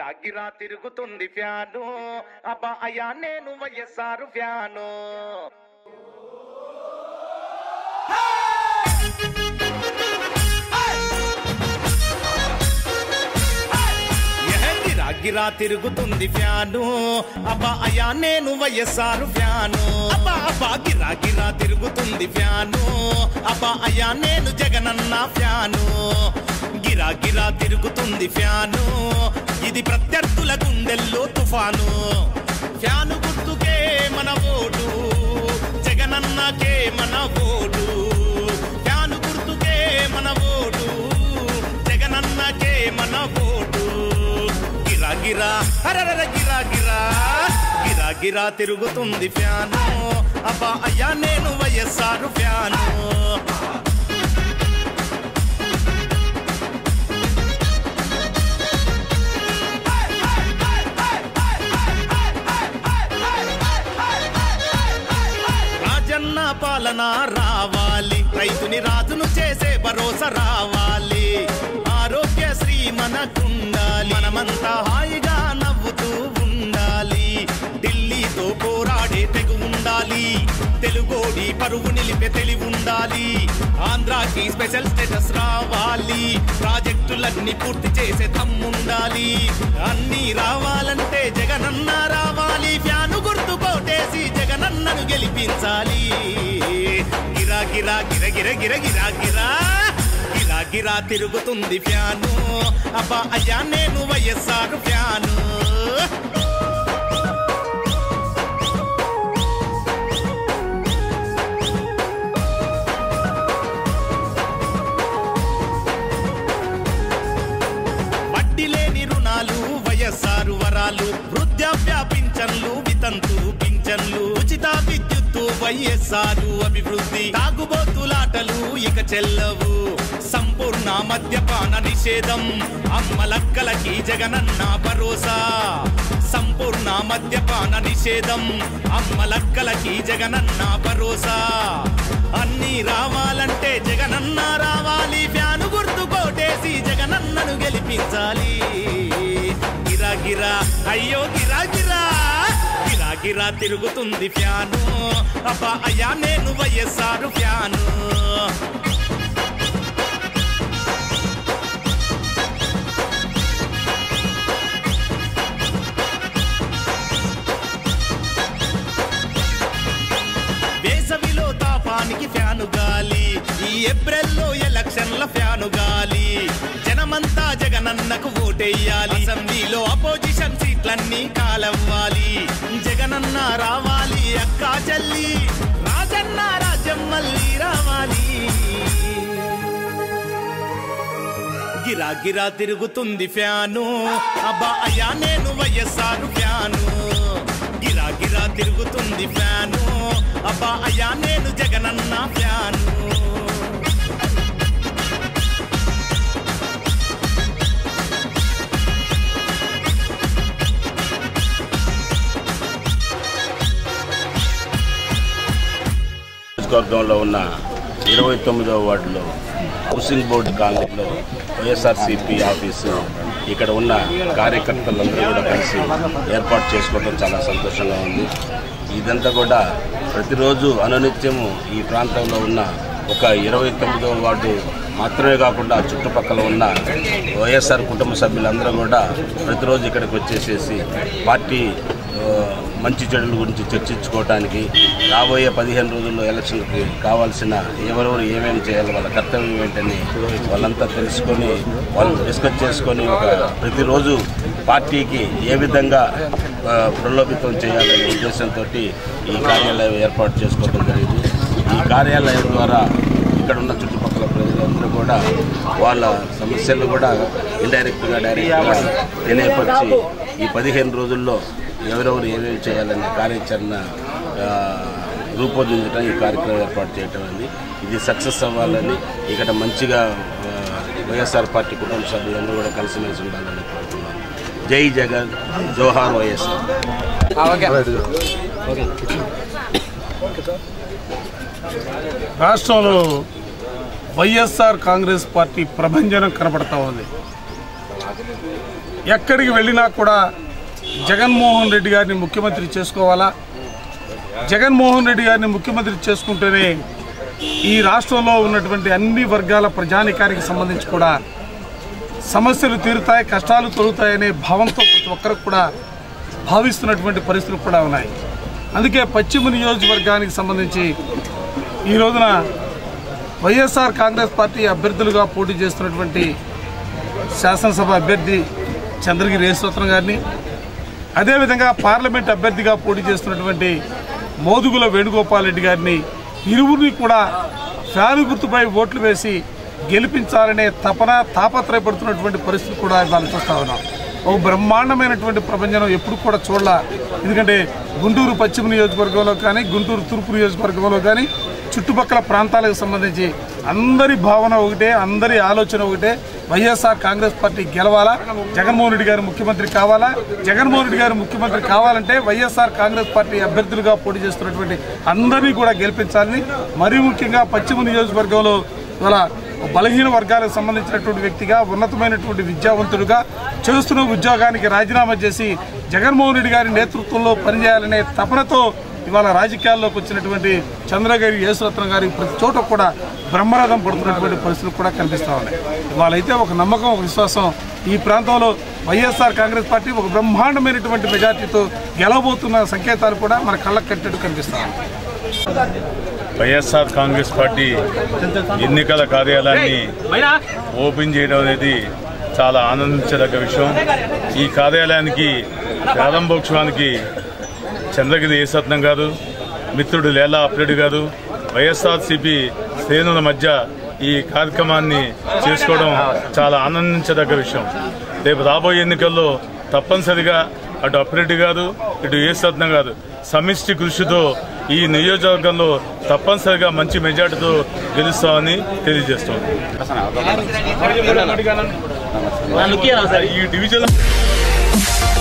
గిరా గిరా తిరుగుతుంది ఫ్యాను అబ్బా అయ్యా నేను వైఎస్ఆర్ ఫ్యాను. గిరా తిరుగుతుంది ఫ్యాను అబ్బా అయ్యా నేను వైఎస్ఆర్ ఫ్యాను. అబ్బా అబ్బా గిరా గిరా తిరుగుతుంది ఫ్యాను అబ్బా అయ్యా నేను జగనన్న ఫ్యాను. గిరా గిరా తిరుగుతుంది ఫ్యాను ఇది ప్రత్యర్థుల గుండెల్లో తుఫాను. ఫ్యాను గుర్తుకే మన ఓటు జగనన్నకే మన ఓటు. ఫ్యాను గుర్తుకే మన ఓటు జగనన్నకే మన ఓటు. గిరా గిరా అరర గిరా గిరా గిరా గిరా తిరుగుతుంది ఫ్యాను అబ్బా అయ్యా నేను వైఎస్ఆర్ ఫ్యాను. రాజన్న పాలన రావాలి రైతుని రాజును చేసే భరోసా రావాలి. ఆరోగ్యశ్రీ మనకుండాలి మనమంతా హాయిగా నవ్వుతూ ఉండాలి. ఢిల్లీతో పోరాడే తెగు ఉండాలి తెలుగోడి పరువు నిలిపే తెలివి ఉండాలి. ఆంధ్రాకి స్పెషల్ స్టేటస్ రావాలి ప్రాజెక్టులన్నీ పూర్తి చేసే దమ్ముండాలి. అన్నీ రావాలంటే జగనన్న రావాలి. ఫ్యాను గుర్తు కోటేసి జగనన్నను గెలిపించాలి. గిరా గిరా గిర గిర గిర గిరా గిరా గిరా గిరా తిరుగుతుంది ఫ్యాను అబ్బా అయ్యా నేను వైఎస్ఆర్ ఫ్యాను. వడ్డీ లేని రుణాలు వైఎస్ఆర్ వరాలు వృద్ధాప్య పింఛన్లు వితంతు పింఛన్లు ఉచిత విద్యుత్తు వైఎస్ఆర్ అభివృద్ధి. తాగుబోతులాటలు ఇక చెల్లవు సంపూర్ణ మద్యపాన నిషేధం అమ్మలక్కలకి జగనన్న భరోసా. సంపూర్ణ మద్యపాన నిషేధం అమ్మలక్కలకి జగనన్న భరోసా. అన్నీ రావాలంటే జగనన్న రావాలి. ఫ్యాను గుర్తు కోటేసి జగనన్నను గెలిపించాలి. గిరా గిరా అయ్యో గిరా గిరా గిరా గిరా తిరుగుతుంది ఫ్యాను అబ్బా అయ్యా నేను వైఎస్ఆర్ ఫ్యాను. వేసవిలో తాపానికి ఫ్యాను గాలి ఈ ఏప్రిల్లో ఎలక్షన్ల ఫ్యాను గాలి. జనమంతా జగనన్నకు ఓటెయ్యాలి. అసెంబ్లీలో అపోజిషన్ సీట్లన్నీ కాలవ్వాలి. జగనన్న రావాలి అక్కా చెల్లి రాజన్న రాజ్యం మళ్ళీ రావాలి. గిరా గిరా తిరుగుతుంది ఫ్యాను అబ్బా అయ్యా నేను వైఎస్ఆర్ ఫ్యాను. గిరా గిరా తిరుగుతుంది ఫ్యాను అబ్బా అయ్యా నేను జగనన్న ఫ్యాను. నియోజకవర్గంలో ఉన్న 29వ వార్డులో హౌసింగ్ బోర్డు కాలనీలో వైఎస్ఆర్సీపీ ఆఫీసు ఇక్కడ ఉన్న కార్యకర్తలందరూ కూడా కలిసి ఏర్పాటు చేసుకోవడం చాలా సంతోషంగా ఉంది. ఇదంతా కూడా ప్రతిరోజు అనునిత్యము ఈ ప్రాంతంలో ఉన్న ఒక 29వ వార్డు మాత్రమే కాకుండా చుట్టుపక్కల ఉన్న వైఎస్ఆర్ కుటుంబ సభ్యులందరూ కూడా ప్రతిరోజు ఇక్కడికి వచ్చేసేసి పార్టీ మంచి చెడుల గురించి చర్చించుకోవడానికి రాబోయే 15 రోజుల్లో ఎలక్షన్కి కావాల్సిన ఎవరెవరు ఏమేమి చేయాలి వాళ్ళ కర్తవ్యం ఏంటని వాళ్ళంతా తెలుసుకొని వాళ్ళు డిస్కస్ చేసుకొని ప్రతిరోజు పార్టీకి ఏ విధంగా ప్రలోభితం చేయాలనే ఉద్దేశంతో ఈ కార్యాలయం ఏర్పాటు చేసుకోవడం జరిగింది. ఈ కార్యాలయం ద్వారా ఇక్కడ ఉన్న చుట్టుపక్కల ప్రజలందరూ కూడా వాళ్ళ సమస్యలు కూడా ఇండైరెక్ట్గా డైరెక్ట్గా తెలియపరిచి ఈ 15 రోజుల్లో ఎవరెవరు ఏమేమి చేయాలనే కార్యాచరణ రూపొందించడం ఈ కార్యక్రమం ఏర్పాటు చేయటం అండి. ఇది సక్సెస్ అవ్వాలని ఇక్కడ మంచిగా వైఎస్ఆర్ పార్టీ కుటుంబ సభ్యులందరూ కూడా కలిసిమెలిసి ఉండాలని కోరుతున్నాను. జై జగన్ జోహార్ వైఎస్ఆర్. రాష్ట్రంలో వైఎస్ఆర్ కాంగ్రెస్ పార్టీ ప్రభంజనం కనబడతా ఉంది. ఎక్కడికి వెళ్ళినా కూడా జగన్మోహన్ రెడ్డి గారిని ముఖ్యమంత్రి చేసుకోవాలా, జగన్మోహన్ రెడ్డి గారిని ముఖ్యమంత్రి చేసుకుంటేనే ఈ రాష్ట్రంలో ఉన్నటువంటి అన్ని వర్గాల ప్రజానికానికి సంబంధించి కూడా సమస్యలు తీరుతాయి, కష్టాలు తొలుగుతాయనే భావంతో ప్రతి ఒక్కరికి కూడా భావిస్తున్నటువంటి పరిస్థితులు కూడా ఉన్నాయి. అందుకే పశ్చిమ నియోజకవర్గానికి సంబంధించి ఈ రోజున వైఎస్ఆర్ కాంగ్రెస్ పార్టీ అభ్యర్థులుగా పోటీ చేస్తున్నటువంటి శాసనసభ అభ్యర్థి చంద్రగిరి యేసురత్నం గారిని, అదేవిధంగా పార్లమెంట్ అభ్యర్థిగా పోటీ చేస్తున్నటువంటి మోదుగుల వేణుగోపాల్ రెడ్డి గారిని ఇరువురిని కూడా ఫ్యాను గుర్తుపై ఓట్లు వేసి గెలిపించాలనే తాపత్రయపడుతున్నటువంటి పరిస్థితి కూడా ఇవాళ చూస్తూ ఉన్నాం. ఒక బ్రహ్మాండమైనటువంటి ప్రపంచం ఎప్పుడు కూడా చూడాల. ఎందుకంటే గుంటూరు పశ్చిమ నియోజకవర్గంలో కానీ, గుంటూరు తూర్పు నియోజకవర్గంలో కానీ చుట్టుపక్కల ప్రాంతాలకు సంబంధించి అందరి భావన ఒకటే, అందరి ఆలోచన ఒకటే. వైఎస్ఆర్ కాంగ్రెస్ పార్టీ గెలవాలా, జగన్మోహన్ రెడ్డి గారు ముఖ్యమంత్రి కావాలా. జగన్మోహన్ రెడ్డి గారు ముఖ్యమంత్రి కావాలంటే వైఎస్ఆర్ కాంగ్రెస్ పార్టీ అభ్యర్థులుగా పోటీ చేస్తున్నటువంటి అందరినీ కూడా గెలిపించాలని, మరీ ముఖ్యంగా పశ్చిమ నియోజకవర్గంలో ఇవాళ బలహీన వర్గాలకు సంబంధించినటువంటి వ్యక్తిగా, ఉన్నతమైనటువంటి విద్యావంతుడుగా చేస్తున్న ఉద్యోగానికి రాజీనామా చేసి జగన్మోహన్ రెడ్డి గారి నేతృత్వంలో పనిచేయాలనే తపనతో ఇవాళ రాజకీయాల్లోకి వచ్చినటువంటి చంద్రగిరి యేసురత్నం గారి ప్రతి చోట కూడా బ్రహ్మరథం పడుతున్నటువంటి పరిస్థితులు కూడా కనిపిస్తూ ఉన్నాయి. ఇవాళైతే ఒక నమ్మకం, ఒక విశ్వాసం ఈ ప్రాంతంలో వైఎస్ఆర్ కాంగ్రెస్ పార్టీ ఒక బ్రహ్మాండమైనటువంటి మెజార్టీతో గెలవబోతున్న సంకేతాలు కూడా మన కళ్ళకు కట్టినట్టు కనిపిస్తూ ఉన్నాయి. వైఎస్ఆర్ కాంగ్రెస్ పార్టీ ఎన్నికల కార్యాలయాన్ని ఓపెన్ చేయడం అనేది చాలా ఆనందించదగ్గ విషయం. ఈ కార్యాలయానికి ప్రారంభోత్సవానికి చంద్రగిరి యేసురత్నం గారు, మిత్రుడు లేలా అప్రెడ్డి గారు, వైఎస్ఆర్సీపీ శ్రేణుల మధ్య ఈ కార్యక్రమాన్ని చేసుకోవడం చాలా ఆనందించదగ్గ విషయం. రేపు రాబోయే ఎన్నికల్లో తప్పనిసరిగా అటు అప్రెడ్డి గారు, ఇటు యేసురత్నం గారు సమిష్టి కృషితో ఈ నియోజకవర్గంలో తప్పనిసరిగా మంచి మెజార్టీతో గెలుస్తామని తెలియజేస్తోంది. ఈ డివిజన్